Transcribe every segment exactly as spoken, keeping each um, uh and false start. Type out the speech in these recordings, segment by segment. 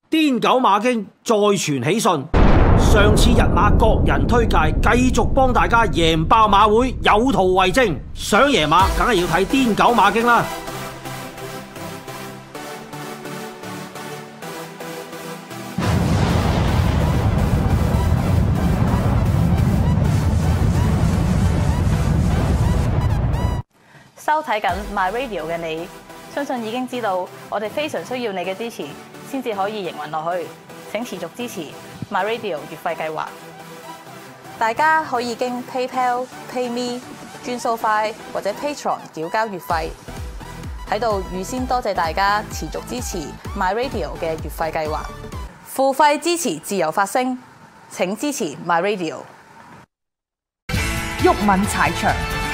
癲狗馬經再傳喜訊，上次日馬各人推介，繼續幫大家贏爆馬會，有圖為證。想贏馬，梗係要睇癲狗馬經啦。 收睇緊 My Radio 嘅你，相信已經知道我哋非常需要你嘅支持，先至可以營運落去。請持續支持 My Radio 月費計劃。大家可以經 PayPal、PayMe、轉數快或者 Patreon 繳交月費。喺度預先多謝大家持續支持 My Radio 嘅月費計劃。付費支持自由發聲，請支持 My Radio。 毓民踩場，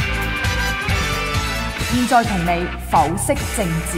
現在同你剖析政治。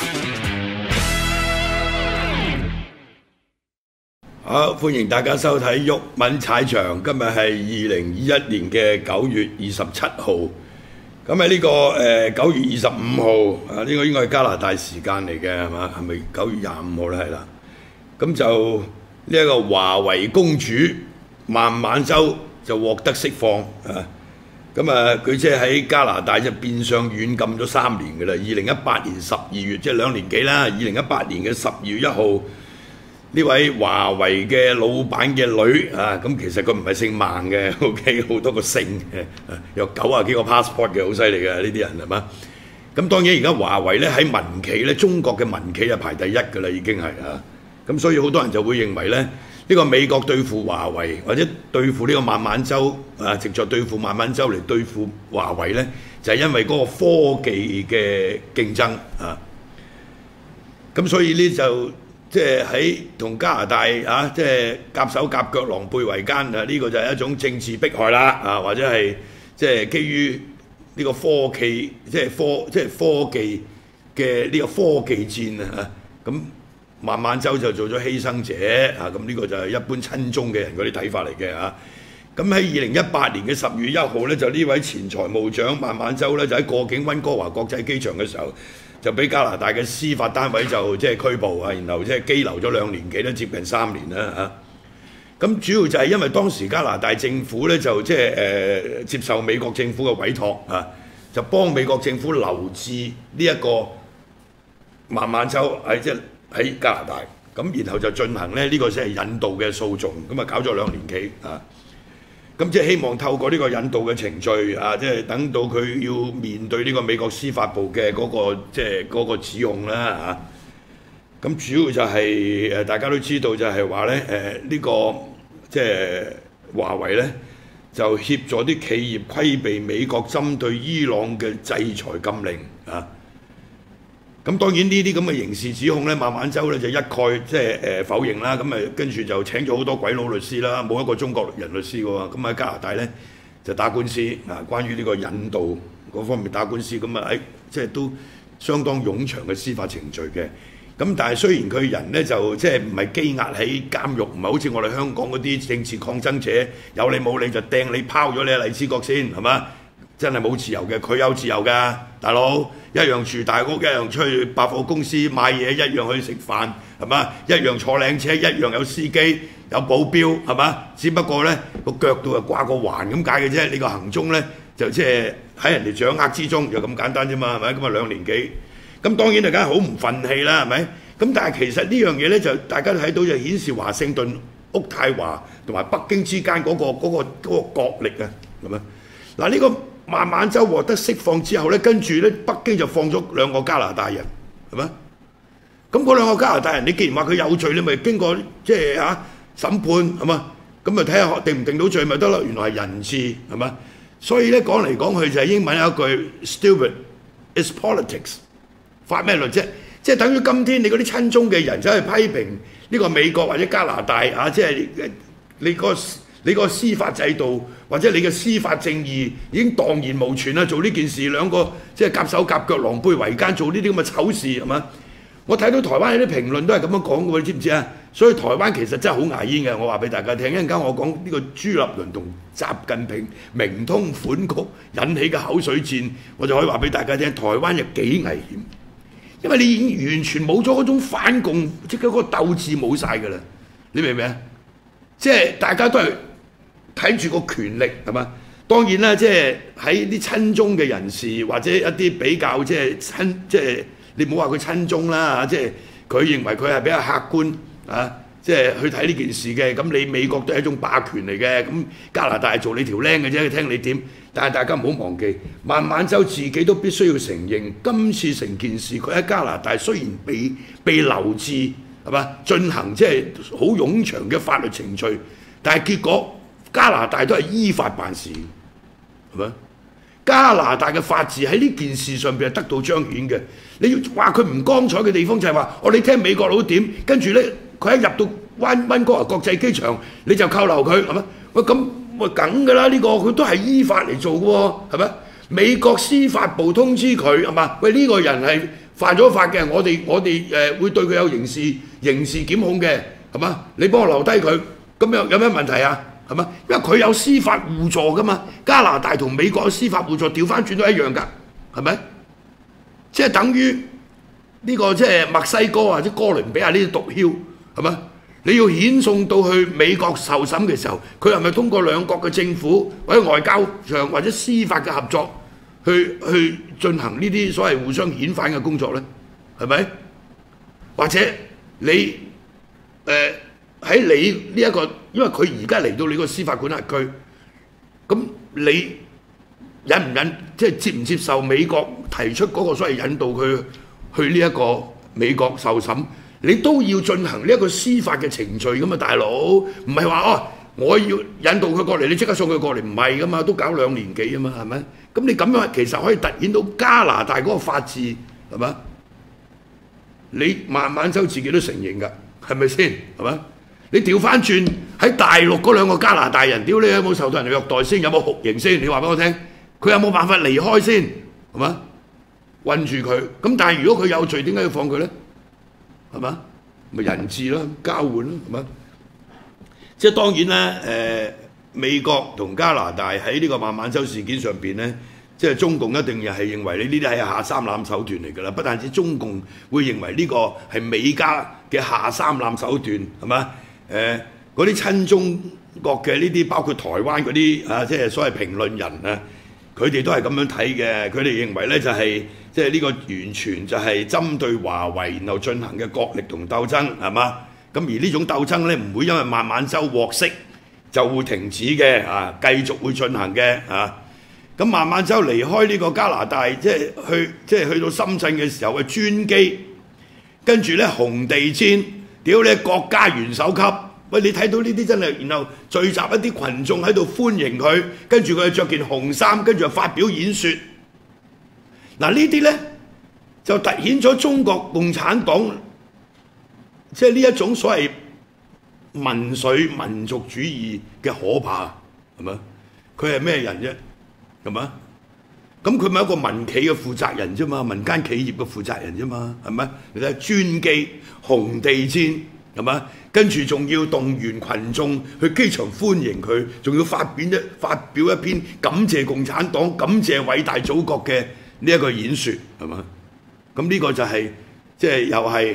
好，歡迎大家收睇毓民踩場。今日係二零二一年嘅九月二十七號。咁喺呢個誒九月二十五號啊，呢個應該係加拿大時間嚟嘅係嘛？係咪九月廿五號咧？係啦。咁就呢一個華為公主孟晚舟就獲得釋放啊！咁啊，佢即係喺加拿大就變相軟禁咗三年嘅啦。二零一八年十二月，即係兩年幾啦。二零一八年嘅十二月一號，呢位華為嘅老闆嘅女啊，咁其實佢唔係姓孟嘅 ，OK， 好多個姓嘅，有九啊幾個 passport 嘅，好犀利嘅呢啲人係嘛？咁當然而家華為咧喺民企咧，中國嘅民企就排第一嘅啦，已經係啊。咁所以好多人就會認為咧，呢個美國對付華為或者對付呢個孟晚舟啊，直接對付孟晚舟嚟對付華為咧，就係因為嗰個科技嘅競爭啊。咁所以呢就即係喺同加拿大啊，即係夾手夾腳、狼狽為奸啊！呢個就係一種政治迫害啦啊，或者係即係基於呢個科技，即係科即係科技嘅呢個科技戰啊咁。孟晚舟就做咗犧牲者啊！咁呢個就係一般親中嘅人嗰啲睇法嚟嘅嚇。咁喺二零一八年嘅十月一號咧，就呢位前財務長孟晚舟咧，就喺過境溫哥華國際機場嘅時候，就俾加拿大嘅司法單位就即係拘捕啊，然後即係羈留咗兩年幾，都接近三年啦嚇。咁主要就係因為當時加拿大政府咧就即係誒接受美國政府嘅委託啊，就幫美國政府留置呢一個孟晚舟喺即係喺加拿大，咁然後就進行咧呢個先係引渡嘅訴訟，咁啊搞咗兩年幾啊，咁即係希望透過呢個引渡嘅程序啊，即係等到佢要面對呢個美國司法部嘅嗰個即係嗰個指控啦嚇。咁主要就係誒大家都知道就係話咧誒呢個即係華為咧就協助啲企業規避美國針對伊朗嘅制裁禁令啊。咁當然呢啲咁嘅刑事指控咧，孟晚舟咧就一概即係誒否認啦。咁誒跟住就請咗好多鬼佬律師啦，冇一個中國人律師嘅喎。咁喺加拿大咧就打官司啊，關於呢個引渡嗰方面打官司，咁啊誒即係都相當冗長嘅司法程序嘅。咁但係雖然佢人咧就即係唔係羈押喺監獄，唔係好似我哋香港嗰啲政治抗爭者有你冇你就掟你拋咗你喺荔枝角先係嘛？真係冇自由嘅，佢有自由㗎，大佬一樣住大屋，一樣出去百貨公司買嘢，一樣去食飯，係嘛？一樣坐靚車，一樣有司機，有保鏢，係嘛？只不過咧個腳度係掛個環咁解嘅啫，你個行蹤咧就即係喺人哋掌握之中，就咁簡單啫嘛，係咪？咁啊兩年幾，咁當然大家好唔憤氣啦，係咪？咁但係其實呢樣嘢咧就大家睇到就顯示華盛頓、渥太華同埋北京之間嗰個嗰個嗰個角力啊，係咪？嗱呢個孟晚舟獲得釋放之後咧，跟住咧北京就放咗兩個加拿大人，係咪？咁嗰兩個加拿大人，你既然話佢有罪，你咪經過即係嚇審判係嘛？咁咪睇下定唔定到罪咪得咯？原來係人質係嘛？所以咧講嚟講去就係英文有一句 stupid is politics， 發咩律啫？即係等於今天你嗰啲親中嘅人走去批評呢個美國或者加拿大嚇，即係你個。你個司法制度或者你嘅司法正義已經蕩然無存啦！做呢件事兩個即係夾手夾腳、狼狽為奸，做呢啲咁嘅醜事係嘛？我睇到台灣有啲評論都係咁樣講嘅喎，你知唔知啊？所以台灣其實真係好牙煙嘅，我話俾大家聽。一陣間我講呢個朱立倫同習近平明通款曲引起嘅口水戰，我就可以話俾大家聽，台灣有幾危險。 因為你已經完全冇咗嗰種反共即係嗰個鬥志冇晒㗎啦，你明唔明啊？即係大家都係睇住個權力係嘛？當然啦，即係喺啲親中嘅人士或者一啲比較即係親即係你唔好話佢親中啦嚇，即係佢認為佢係比較客觀啊。即係去睇呢件事嘅，咁你美國都係一種霸權嚟嘅，咁加拿大係做你條僆嘅啫，聽你點。但係大家唔好忘記，孟晚舟自己都必須要承認，今次成件事佢喺加拿大雖然被被留置係嘛，進行即係好冗長嘅法律程序，但係結果加拿大都係依法辦事，係咪？加拿大嘅法治喺呢件事上邊係得到彰顯嘅。你要話佢唔光彩嘅地方就係話，我哋聽美國佬點，跟住咧。佢一入到溫溫哥華國際機場，你就扣留佢係咪？喂咁喂梗㗎啦，呢個佢都係依法嚟做嘅喎，係咪？美國司法部通知佢係嘛？喂呢個人係犯咗法嘅，我哋我哋誒會對佢有刑事刑事檢控嘅，係嘛？你幫我留低佢，咁有有咩問題啊？係嘛？因為佢有司法互助㗎嘛，加拿大同美國嘅司法互助調翻轉都一樣㗎，係咪？即係等於呢個即係墨西哥或者哥倫比亞呢啲毒梟。係嘛？你要遣送到去美國受審嘅時候，佢係咪通過兩國嘅政府或者外交上或者司法嘅合作去去進行呢啲所謂互相遣返嘅工作咧？係咪？或者你誒喺、呃、你呢、這、一個，因為佢而家嚟到你個司法管轄區，咁你忍唔忍即係接唔接受美國提出嗰個所謂引導佢去呢一個美國受審？你都要進行呢一個司法嘅程序噶嘛，大佬，唔係話哦，我要引導佢過嚟，你即刻送佢過嚟，唔係噶嘛，都搞兩年幾啊嘛，係咪？咁你咁樣其實可以突顯到加拿大嗰個法治係嘛？你孟晚舟自己都承認㗎，係咪先？係嘛？你調翻轉喺大陸嗰兩個加拿大人，屌你有冇受到人虐待先？有冇酷刑先？你話俾我聽，佢有冇辦法離開先？係嘛？韞住佢，咁但係如果佢有罪，點解要放佢咧？係嘛？咪人質啦，交換啦，係嘛？即係當然啦，誒、呃、美國同加拿大喺呢個孟晚舟事件上邊咧，即係中共一定又係認為你呢啲係下三濫手段嚟㗎啦。不但止中共會認為呢個係美加嘅下三濫手段，係嘛？誒嗰啲親中國嘅呢啲，包括台灣嗰啲啊，即係所謂評論人啊，佢哋都係咁樣睇嘅。佢哋認為咧就係、是。即係呢個完全就係針對華為，然後進行嘅角力同鬥爭，係嘛？咁而呢種鬥爭咧，唔會因為孟晚舟獲釋就會停止嘅，啊，繼續會進行嘅，啊。咁孟晚舟離開呢個加拿大，即係去即係去到深圳嘅時候嘅專機，跟住咧紅地氈，屌你國家元首級，喂你睇到呢啲真係，然後聚集一啲群眾喺度歡迎佢，跟住佢着件紅衫，跟住就發表演說。嗱呢啲咧就突顯咗中國共產黨即係呢一種所謂民粹民族主義嘅可怕，係咪？佢係咩人啫？係咪？咁佢咪一個民企嘅負責人啫嘛，民間企業嘅負責人啫嘛，係咪？你睇專機紅地氈係咪？跟住仲要動員群眾去機場歡迎佢，仲要發表一發表一篇感謝共產黨、感謝偉大祖國嘅呢一個演說係嘛？咁呢個就係即係又係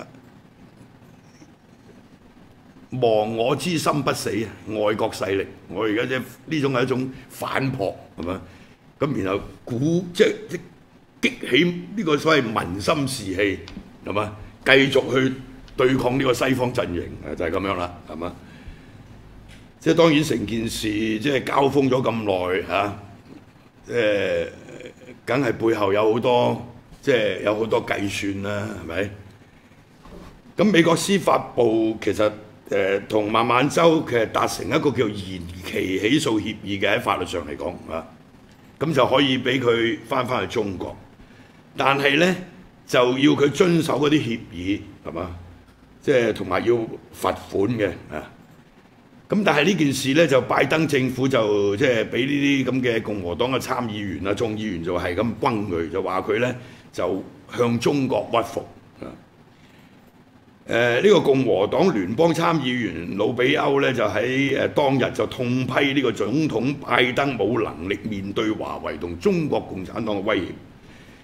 亡我之心不死啊！外國勢力，我而家即係呢種係一種反撲係嘛？咁然後鼓即係即激起呢個所謂民心士氣係嘛？繼續去對抗呢個西方陣營啊，就係、是、咁樣啦，係嘛？即係當然成件事即係交鋒咗咁耐嚇，誒、啊。梗係背後有好多，即係有好多計算啦，係咪？咁美國司法部其實誒同孟晚舟其實達成一個叫延期起訴協議嘅，喺法律上嚟講啊，咁就可以俾佢翻返去中國，但係咧就要佢遵守嗰啲協議，係嘛？即係同埋要罰款嘅啊。咁但係呢件事咧，就拜登政府就即係俾呢啲咁嘅共和黨嘅參議員啊、眾議員就係咁轟佢，就話佢咧就向中國屈服啊！誒、呃、呢、這個共和黨聯邦參議員魯比歐咧就喺誒當日就痛批呢個總統拜登冇能力面對華為同中國共產黨嘅威脅，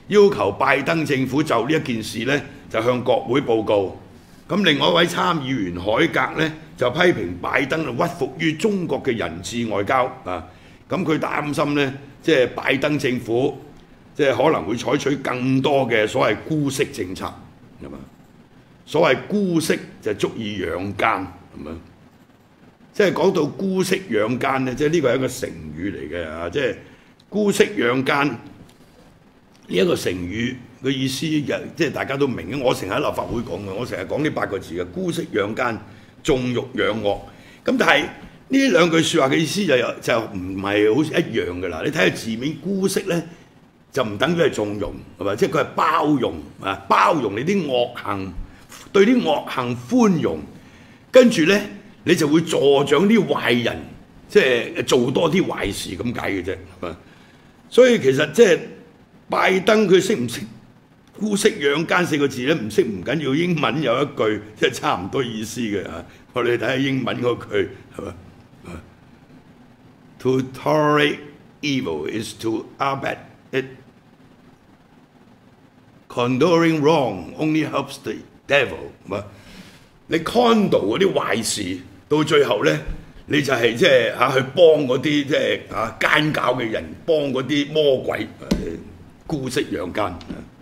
要求拜登政府就呢一件事呢，就向國會報告。咁另外一位參議員海格呢，就批評拜登屈服於中國嘅人質外交啊。咁佢擔心呢，即係拜登政府即係可能會採取更多嘅所謂姑息政策，係嘛？所謂姑息就足以養奸，係嘛？即係講到姑息養奸咧，即係呢個係一個成語嚟嘅啊！即係姑息養奸呢一個成語嘅意思，即係大家都明嘅。我成日喺立法會講嘅，我成日講呢八個字嘅姑息養奸、縱欲養惡。咁但係呢兩句説話嘅意思就就唔係好似一樣嘅啦。你睇下字面，姑息咧就唔等於係縱容，係咪？即係佢係包容啊，包容你啲惡行，對啲惡行寬容，跟住咧。你就會助長啲壞人，即係做多啲壞事咁解嘅啫，係嘛？所以其實即係拜登佢識唔識姑息養奸四個字咧？唔識唔緊要，英文有一句即係差唔多意思嘅嚇。我哋睇下英文嗰句係嘛 ？To tolerate evil is to abet it. Condoning wrong only helps the devil， 係嘛？你 condone 嗰啲壞事。到最後咧，你就係即係嚇去幫嗰啲即係嚇奸狡嘅人，幫嗰啲魔鬼姑息養奸。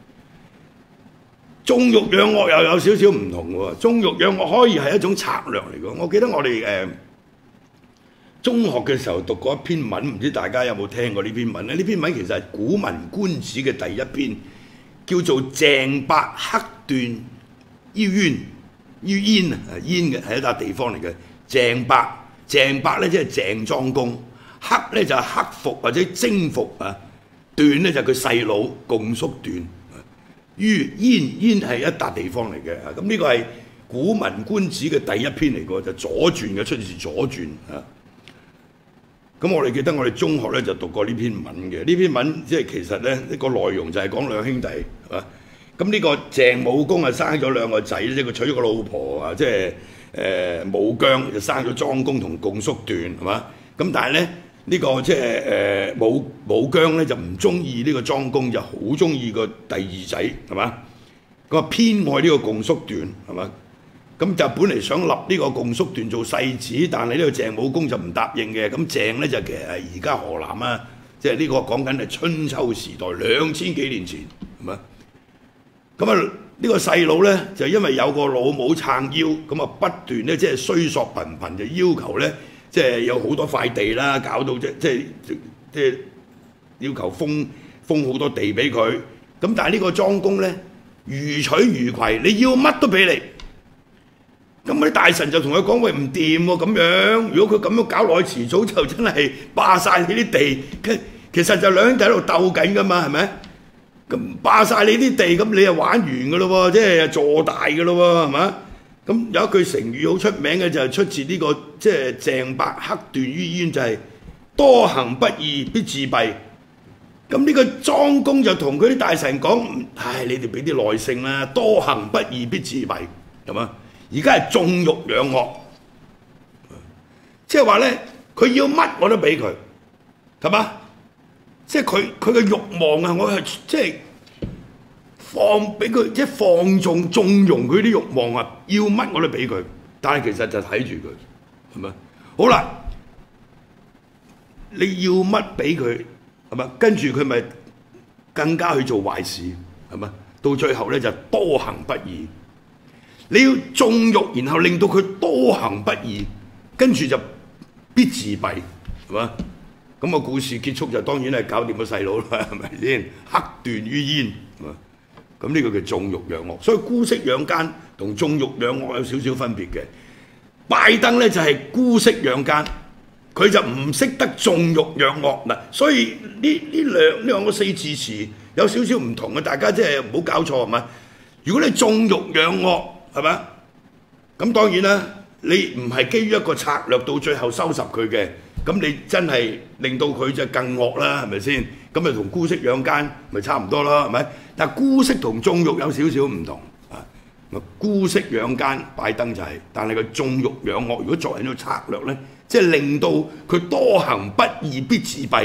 縱欲養惡又有少少唔同喎，縱欲養惡可以係一種策略嚟嘅。我記得我哋誒、呃、中學嘅時候讀過一篇文，唔知大家有冇聽過呢篇文咧？呢篇文其實係《古文觀止》嘅第一篇，叫做鄭伯克段於鄢。於燕啊，燕嘅係一笪地方嚟嘅。鄭伯，鄭伯咧即係鄭莊公，克咧就係克服或者征服啊，段咧就係佢細佬共叔段。於燕，燕係一笪地方嚟嘅。咁呢個係《古文觀止》嘅第一篇嚟嘅，就左傳嘅，出自左傳啊。咁我哋記得我哋中學咧就讀過呢篇文嘅。呢篇文即係其實咧呢個內容就係講兩兄弟係嘛。咁呢個鄭武公啊生咗兩個仔，即係佢娶咗個老婆啊，即係誒武姜就生咗莊公同共叔段係嘛？咁但係咧呢、呢個即係誒武武姜咧就唔中意呢個莊公，就好中意個第二仔係嘛？咁啊偏愛呢個共叔段係嘛？咁就本嚟想立呢個共叔段做世子，但係呢個鄭武公就唔答應嘅。咁鄭咧就其實係而家河南啊，即係呢個講緊係春秋時代兩千幾年前係嘛？咁啊，呢個細佬咧就因為有個老母撐腰，咁啊不斷咧即係衰索頻頻，就要求咧即係有好多塊地啦，搞到即即係即係要求封封好多地俾佢。咁但係呢個莊公咧如取如攜，你要乜都俾你。咁嗰啲大臣就同佢講：喂，唔掂喎咁樣，如果佢咁樣搞落去，遲早就真係霸晒你啲地。其實就兩兄弟喺度鬥緊噶嘛，係咪？咁霸晒你啲地，咁你就玩完㗎咯喎，即係坐大㗎咯喎，係嘛？咁有一句成語好出名嘅就係出自呢、這個即係鄭伯克段於鄢，就係、是、多行不義必自斃。咁呢個莊公就同佢啲大臣講：唉，你哋俾啲耐性啦，多行不義必自斃，係嘛？而家係縱欲養惡，即係話咧，佢要乜我都俾佢，係嘛？即係佢佢嘅慾望啊！我係即係放俾佢，即係放縱縱容佢啲慾望啊！要乜我都俾佢，但係其實就睇住佢，係咪？好啦，你要乜俾佢，係咪？跟住佢咪更加去做壞事，係咪？到最後咧就多行不義。你要縱欲，然後令到佢多行不義，跟住就必自斃，係嘛？咁個故事結束就當然係搞掂個細佬啦，係咪先？克段於鄢，咁呢個叫縱欲養惡。所以姑息養奸同縱欲養惡有少少分別嘅。拜登咧就係姑息養奸，佢就唔識得縱欲養惡嗱。所以呢呢兩呢兩個四字詞有少少唔同嘅，大家即係唔好搞錯係嘛？如果你縱欲養惡係嘛？咁當然啦，你唔係基於一個策略到最後收拾佢嘅。咁你真係令到佢就更惡啦，係咪先？咁咪同姑息養奸咪差唔多啦，係咪？但係姑息同縱欲有少少唔同啊。姑息養奸，拜登就係、是，但係佢縱欲養惡，如果作為一個策略咧，即係令到佢多行不義必自斃，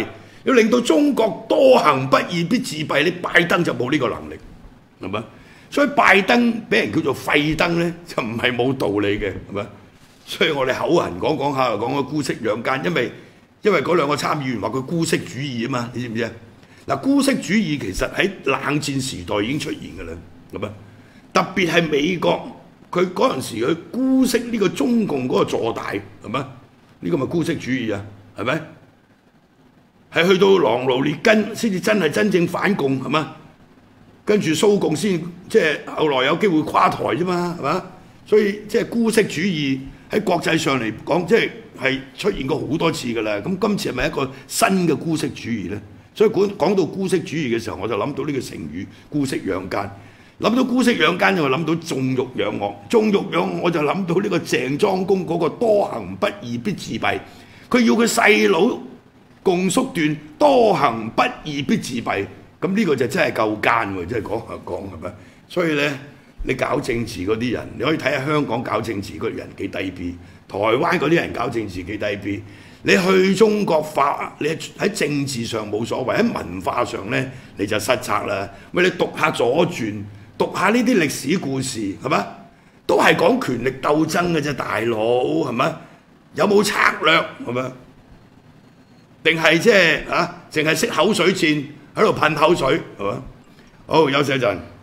要令到中國多行不義必自斃，你拜登就冇呢個能力，係咪？所以拜登俾人叫做廢登咧，就唔係冇道理嘅，係咪？所以我哋口痕講講下，講個姑息養奸，因為因為嗰兩個參議員話佢姑息主義啊嘛，你知唔知啊？嗱，姑息主義其實喺冷戰時代已經出現㗎啦，係咪？特別係美國，佢嗰陣時佢姑息呢個中共嗰個坐大，係咪？呢個咪姑息主義啊，係咪？係去到朗奴列根先至真係真正反共，係嘛？跟住蘇共先即係後來有機會垮台啫嘛，係嘛？所以即係姑息主義喺國際上嚟講，即係係出現過好多次㗎啦。咁今次係咪一個新嘅姑息主義咧？所以講講到姑息主義嘅時候，我就諗到呢個成語姑息養奸。諗到姑息養奸，就諗到縱欲養惡。縱欲養惡，我就諗到呢個鄭莊公嗰個多行不義必自斃。佢要佢細佬共叔段多行不義必自斃。咁呢個就真係夠奸喎！真係講下講係咪？所以咧，你搞政治嗰啲人，你可以睇下香港搞政治嗰啲人幾低 B， 台灣嗰啲人搞政治幾低 B。你去中國化，你喺政治上冇所謂，喺文化上咧你就失策啦。喂，你讀下左傳，讀下呢啲歷史故事係咪？都係講權力鬥爭嘅啫，大佬係咪？有冇策略係咪？定係即係啊，淨係識口水戰？喺度噴口水係嘛？好，休息一陣。